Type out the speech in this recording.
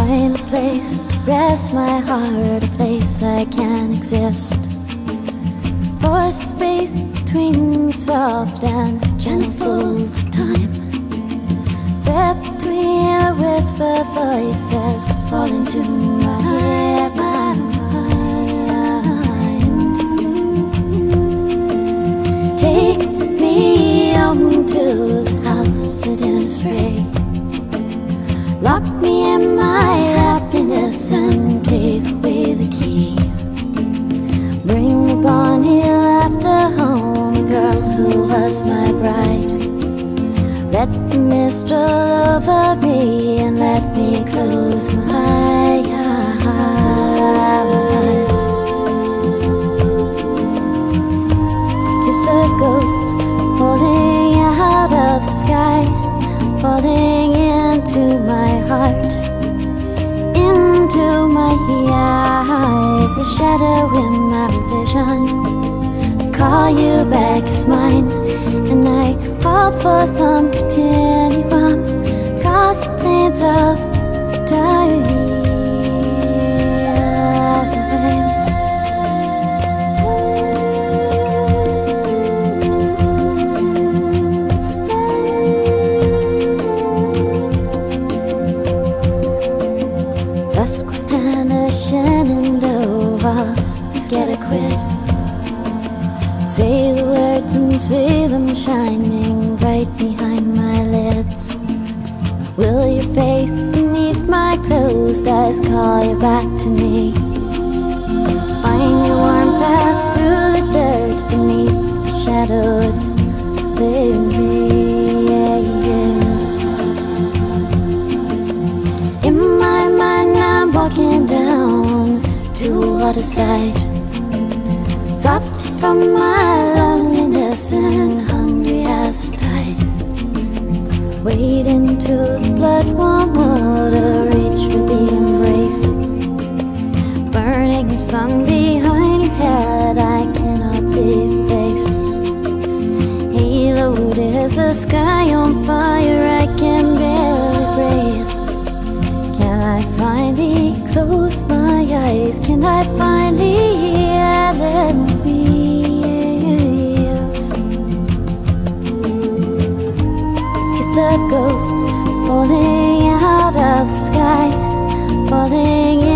find a place to rest my heart, a place I can exist. For space between soft and gentle folds of time, there between the whisper voices fall into my mind. Take me home to the house that is free. Lock me in my happiness and take away the key. Bring your bonny laughter home, the girl who was my bride. Let the mist roll over me and let me close my eyes. Kiss of ghosts falling out of the sky, falling into my heart, into my eyes. A shadow in my vision, I call you back as mine, and I call for some continuum across the plains of time. Susquehanna, Shenandoah, Skedquid. Say the words and say them shining right behind my lids. Will your face beneath my closed eyes call you back to me? Find your warm path through the dirt beneath the shadowed leaves. In my mind I'm walking down to waterside, soft from my loneliness and hungry as the tide. Wade into the blood-warm water, reach for the embrace. Burning sun behind your head, I cannot deface. Haloed is the sky on fire, I can barely breathe. Can I finally close my eyes? Can I finally let me be? Of ghosts falling out of the sky, falling